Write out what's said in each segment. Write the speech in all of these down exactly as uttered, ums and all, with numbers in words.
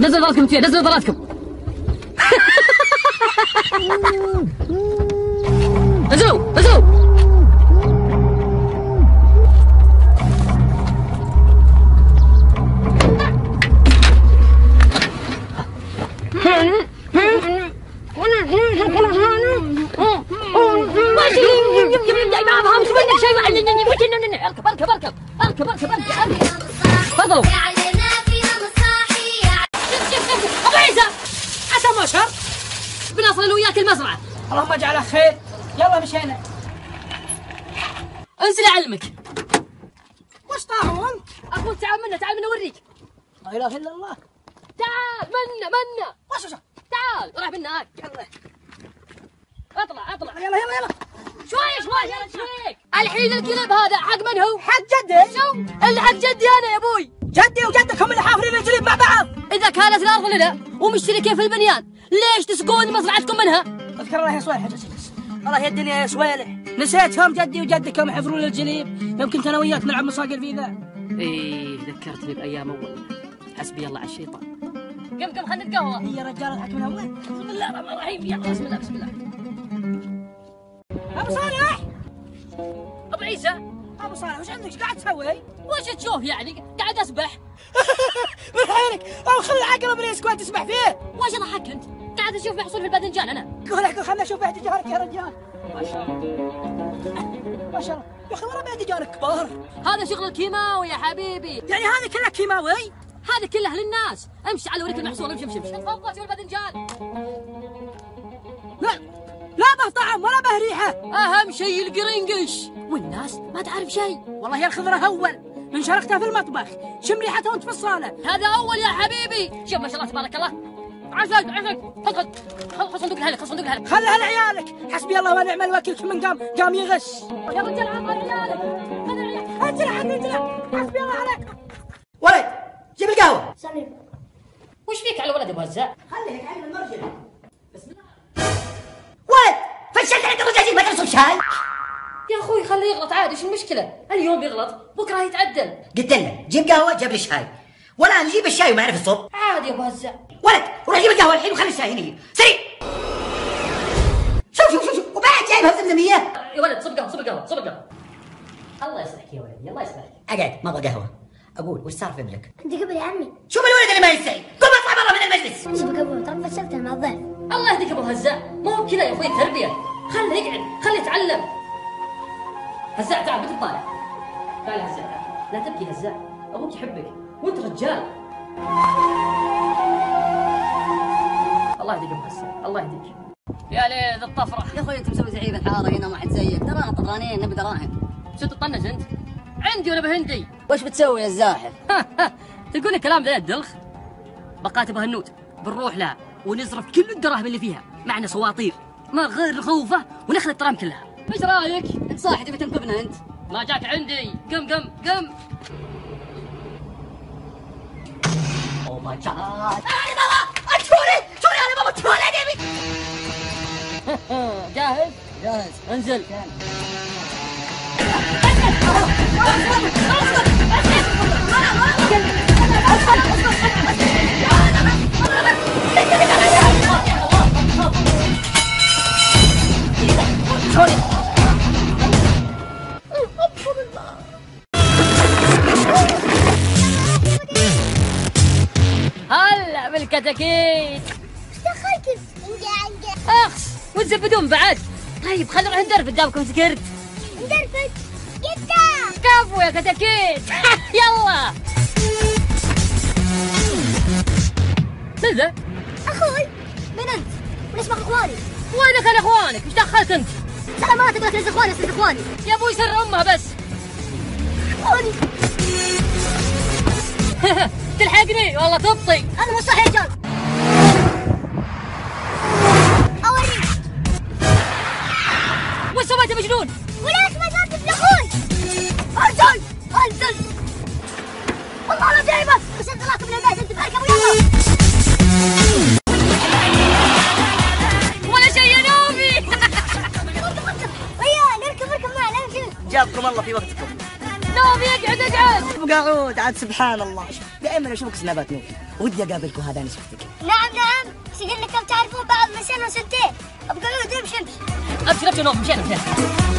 نزل ضلاتكم فيها، نزلوا ضلاتكم. نزلوا نزلوا. اركب اركب اركب اركب اركب اركب. تفضلوا. ابو عيسى عسى ما شر بنصل انا وياك المزرعه. اللهم اجعله خير. يلا مشينا. انزل اعلمك. وش طاحون؟ اقول تعال منا، تعال منا اوريك. لا اله الا الله. تعال منا منا. وش وش؟ تعال راح منك. يلا اطلع اطلع. يلا يلا يلا. شوي شوي يا شويك. الحين الكلب هذا حق من هو؟ حق جدي. شو؟ اللي حق جدي انا يا ابوي. جدي وجدك هم اللي حافرين الجليب مع بعض. اذا كانت الارض لنا ومشتركين في البنيان، ليش تسقون مزرعتكم منها؟ اذكر الله يا صوالح. الله يا الدنيا يا صوالح. نسيتهم جدي وجدك يوم يحفرون الجليب، يوم كنت انا وياك نلعب مصاقل في ذا. ايه ذكرتني بايام اول. حسبي الله على الشيطان. قم قم خلنا نتقهوى. هي رجال الحق من اول. بسم الله الرحمن الرحيم. يلا بسم الله بسم الله. ابو صالح. ابو عيسى. ابو صالح وش عندك؟ ايش قاعد تسوي؟ وش تشوف يعني؟ قاعد اسبح. من حينك او خلي العقرب اللي يسكت تسبح فيه. وش اضحك انت؟ قاعد اشوف محصول في الباذنجان انا. قول لك خلنا نشوف احتجارك يا رجال. ما شاء الله ما شاء الله يا اخي ورا باحتجارك كبار. هذا شغل الكيماوي يا حبيبي. يعني هذا كله كيماوي؟ هذا كله للناس. امشي على وريك المحصول. امشي امشي امشي. تفضل شوف الباذنجان. لا لا به طعم ولا به ريحه. اهم شيء القرنقش والناس ما تعرف شيء. والله يا الخضره اول من شرقتها في المطبخ شم ريحتها وانت في الصاله. هذا اول يا حبيبي. شوف ما شاء الله تبارك الله. عسل عسل. خذ خذ خذ صندوق لهلك. خذ صندوق لهلك. خلها لعيالك. حسبي الله ونعم الوكيل. من قام قام يغش. يا رجال عطى عيالك. خذ العيال. انزل حد انزل. حسبي الله عليك. ولد جيب القهوه. سليم. وش فيك على ولد ابو هزاع؟ خليك عين المرجل. بسم الله. ولد فشلت عند الرجاجيل ما تشرب شاي. يا اخوي خليه يغلط عادي. وش المشكله؟ اليوم بيغلط بكره يتعدل. قلت له جيب قهوه جاب لي شاي، ولا نجيب الشاي وما يعرف الصب. عادي يا ابو هزاع. ولد روح جيب القهوه الحين وخلي الشاي هنا سريع. شوف شوف شوف شوف وبعد جايبها زمزميه. يا ولد صب قهوه صب قهوه صب قهوه. الله يصلحك يا ولدي الله يصلحك. اقعد ما ابغى قهوه. اقول وش صار في ابنك؟ انت قبل يا عمي. شوف الولد اللي ما يستحي، قم اطلع برا من المجلس. ايش بك ابوي؟ ترى فشلتها مع الضيف. الله يهديك ابو هزاع. ما هو كذا يا اخوي التربيه. خله يقعد خله يتعلم. هزاع تعال بنت طالع. تعال هزاع تعال. لا تبكي هزاع. ابوك يحبك وانت رجال. الله يهديك ابو هزاع الله يهديك. يا ليل الطفره. يا اخوي انت مسوي زعيم الحاره هنا وما حد زيك. ترانا طفرانين نبي دراهم. شو تطنز انت؟ عندي ولا بهندي؟ وش بتسوي يا الزاحف؟ تقول الكلام ذا الدلخ؟ بقات بهنود بنروح لها ونصرف كل الدراهم اللي فيها، معنا سواطير ما غير خوفه وناخذ الدراهم كلها. ايش رايك؟ انت صاحي تبي تنكبنا انت؟ ما جاك عندي. قم قم قم. اوه ماي جاد. انا بابا اشوري شوري انا بابا شوري ادبي. جاهز؟ جاهز. انزل. هلا بالكتاكيت. ايش دخلك انجا انجا؟ اخس وتزبدون بعد. طيب خلينا نروح ندرب قدامكم سكرت. ندربك قدام. كفو يا كتاكيت. يلا. من ذا؟ اخوي. من انت؟ من اسمك اخواني؟ وين دخل اخوانك؟ ايش دخلت انت؟ لا ما تبغى تنزل اخواني اصير اخواني. يا ابوي سر امها بس. اخواني. تلحقني والله تبطي. انا مو صح يا رجال. اوريك. وش سويت يا مجنون؟ وليش ما جابت لاخوي؟ انزل انزل. والله لا جايبه. بس انت طلعت من البيت انت باركب يلا. ولا شيء يا نوبي. ويا نركب نركب معنا نمشي. جابكم الله في وقتكم. نوبي اقعد اقعد. قاعد عاد سبحان الله. دائما اشوفك سنابات نوفي، ودي اقابلك وهذا شفتك. نعم نعم، بس انكم تعرفون بعض من سنه وسنتين. ابقى عود امشي امشي. ابشر ابشر نوف، مشينا مشينا.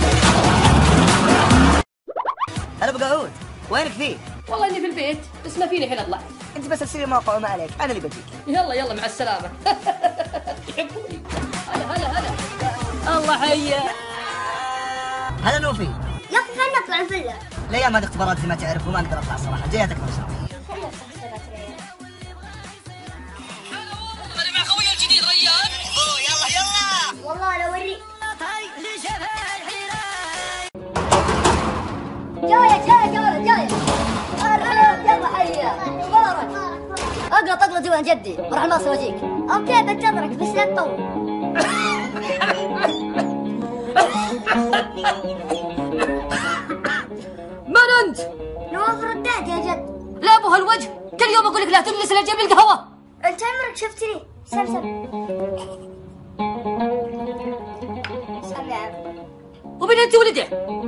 هلا ابو قعود، وينك فيه؟ والله اني في البيت بس ما فيني حين اطلع. انت بس ارسل لي موقع وما عليك، انا اللي بجيك. يلا يلا مع السلامه. يحبوني. هلا هلا هلا. الله حيه. هلا نوفي. يا اخي خلينا نطلع الفيلا. الايام هذه اختبارات زي ما تعرف وما نقدر اطلع صراحه، جايتك من شهر. خلينا نفتح حسابات ريال. انا مع خويي الجديد ريان. اوه يلا يلا. والله لو اوريك. جاية جاية جاية جاية. هلا يلا حيا. مبارك. اقلط اقلط وين جدي، بروح المصر واجيك. اوكي بنتظرك بس لا تطول. من انت؟ نواف ردات يا جد. لا ابو هالوجه، كل يوم اقول لك لا تجلس الا جيب لي القهوه. انت عمرك شفتني؟ سم سم. سم يا عم. ومن انت ولده؟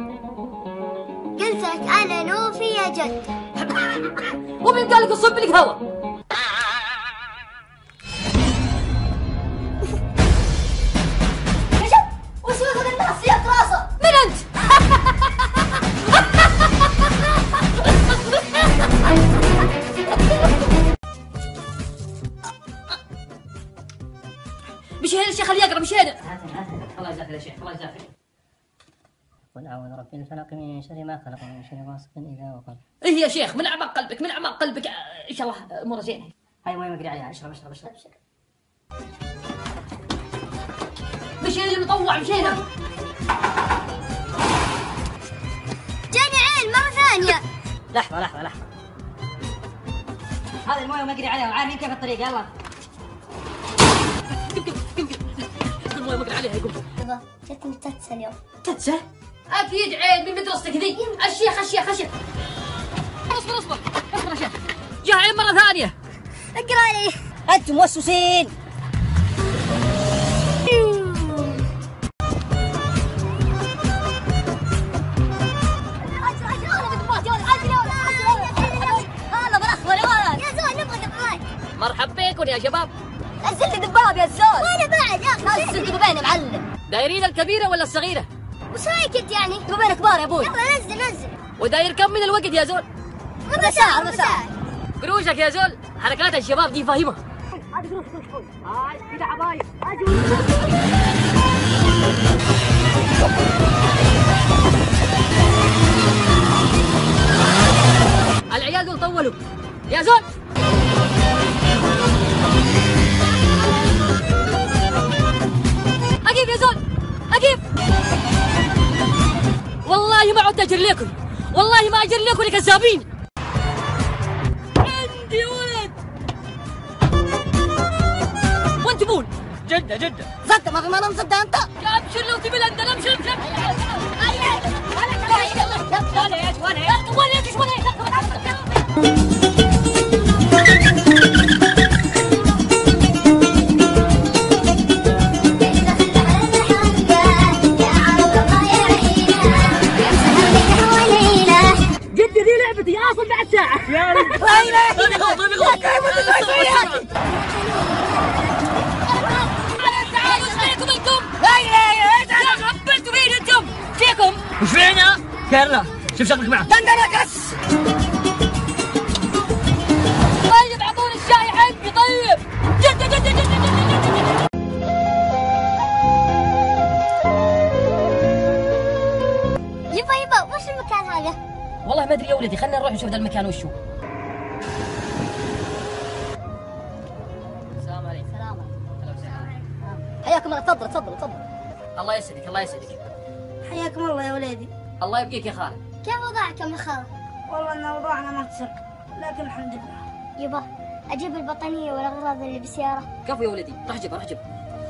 قلت لك انا نوفي يا جد. ومن قال لك صب لي قهوه؟ يا جد وش ياخذ الناس يا راسه؟ من انت؟ مشي هنا الشيخ خليه يقرا، مشي هنا. الله يجزاك يا شيخ، الله يجزاك. قل اعوذ برب الفلق من شر ما خلق ومن شر غاسق اذا وقب. ايه يا شيخ، من اعماق قلبك من اعماق قلبك ان شاء الله امور زينه. هاي وين مقري عليها، اشرب اشرب اشرب. مشي هنا المطوع، مشي هنا. جاني عين مرة ثانية. لحظة لحظة لحظة. هذه المويه مقري عليها وعارفين كيف الطريق. يلا. قم قم قم قم. المويه مقري عليها يقول. بابا جتني تتسى اليوم. تتسه؟ اكيد عيد من مدرستك ذي. الشيخ الشيخ الشيخ. اصبر اصبر اصبر يا شيخ. جاء عين مرة ثانية. اقرا لي. انتم موسوسين. مرحبا بكم يا شباب. نزل لي دباب يا زول. وانا بعد يا اخي. نزل دبابين يا معلم. دايرين الكبيرة ولا الصغيرة؟ وش رايك انت يعني؟ دبابين كبار يا ابوي. يلا نزل نزل. وداير كم من الوقت يا زول؟ ربع ساعة ربع ساعة. قروشك يا زول، حركات الشباب دي فاهمة. هذه قروش قروش قروش. هاي كذا عباية. العيال دول طولوا يا زول. اجيب يا زول اجيب. والله ما عدت اجر لكم، والله ما اجر لكم يا كذابين. عندي ولد وانت بون. جدة جدة صدق ما في ما نصدق انت. يا ابشر لو تبي لندن امشي امشي. جدي ذي لعبتي اصل بعد ساعة. يا رب. لا اله الا الله. طيب يغلط طيب يغلط. تعالوا ايش فيكم انتم؟ لا اله الا الله. يا غبلتوا فين انتم؟ فيكم؟ وش فينا؟ كيرلا شوف شغلك معه. دندنكس. طيب اعطوني الشاي حقي طيب. جدة جدة جدة جدة جدة. يبا يبا وش المكان هذا؟ والله ما ادري يا ولدي، خلينا نروح نشوف ذا المكان وش هو. السلام عليكم. السلام عليكم. حياكم الله. تفضل تفضل تفضل. الله يسعدك الله يسعدك. حياكم الله يا وليدي. الله يبقيك يا خالد. كيف وضعكم يا خالد؟ والله ان وضعنا ما تسر، لكن الحمد لله. يبا اجيب البطانية والاغراض اللي بالسيارة. كفو يا ولدي، راح جيبها راح جيبها.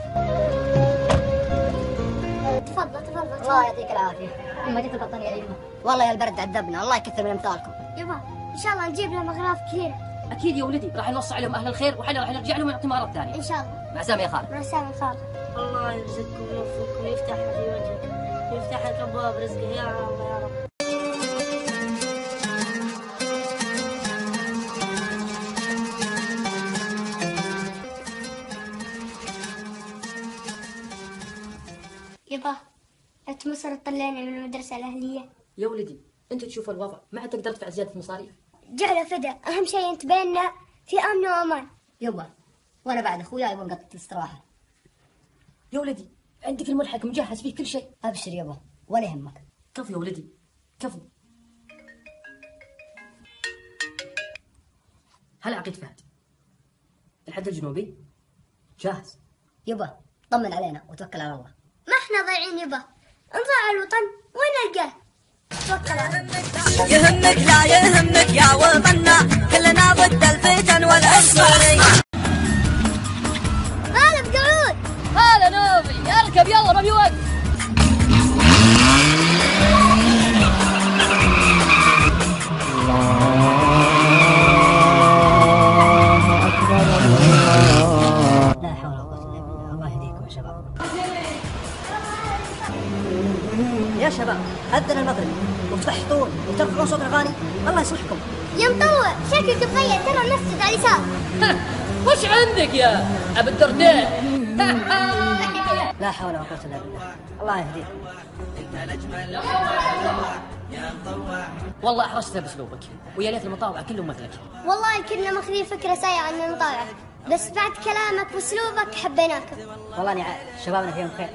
تفضل تفضل. الله يعطيك العافية. اما جت البطانية اليوم. والله يا البرد عذبنا، الله يكثر من امثالكم. يبا ان شاء الله نجيب لهم اغراض كثيرة. اكيد يا ولدي، راح نوصي عليهم اهل الخير وحنا راح نرجع لهم ونعطيهم اغراض ثانيه. ان شاء الله. مع السلامه يا خالد. مع السلامة يا خالد. الله يرزقكم ويوفقكم ويفتح في وجهك ويفتح لك ابواب رزقه يا الله يا رب. يبا انت مصر تطلعني من المدرسة الأهلية. يا ولدي انت تشوف الوضع ما عاد تقدر تدفع زيادة المصاريف. جعله فدا، أهم شيء انت بيننا في أمن وأمان. يبا وانا بعد اخوياي يبغى نقطة استراحة. يا ولدي عندك الملحق مجهز فيه كل شيء. ابشر يبا ولا يهمك. كفو يا ولدي كفو. هلا عقيد فهد الحد الجنوبي جاهز. يبا طمن علينا وتوكل على الله. ما احنا ضايعين يبا، نضيع الوطن وين نلقاه؟ توكل على الله. يهمك لا يهمك يا وطننا، كلنا ضد الفتن والعنصرية. هلا بقعود. هلا نوبي اركب يلا ما في وقت. لا حول ولا قوة الا بالله. الله يهديكم يا شباب. يا شباب أذن المغرب وتفحطون وترفعون صوت الأغاني، الله يصلحكم. يا مطوع شكلك تغير، ترى المسجد على اليسار. وش عندك يا ابو الدرداء؟ لا حول ولا قوة إلا بالله. الله يهديكم. والله احرجتنا باسلوبك ويا ليت المطاوع كلهم مثلك. والله كنا ماخذين فكرة سيئة عن المطاوعة، بس بعد كلامك واسلوبك حبيناكم. والله اني عارف شبابنا فيهم خير.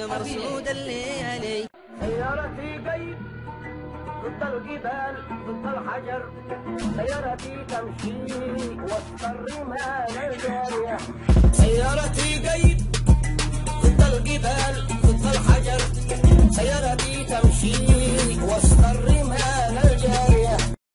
سيارتي قيد ضد الجبال ضد الحجر، سيارتي تمشي وسط الرمال الجارية. سيارتي قيد ضد الجبال ضد الحجر، سيارتي تمشي